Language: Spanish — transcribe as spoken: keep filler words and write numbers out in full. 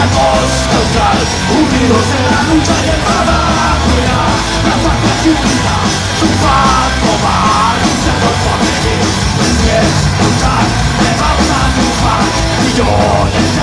Unidos en la lucha y el trabajo ya, la patria es unida, su pato va luchando por vivir. Es luchar, le vamos a triunfar, millones de